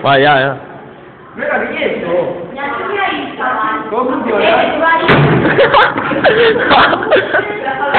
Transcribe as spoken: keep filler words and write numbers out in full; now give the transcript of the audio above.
Vai, vai, vai. Non era richiesto. Neanche mi hai visto. Come funziona? Eh, guarda.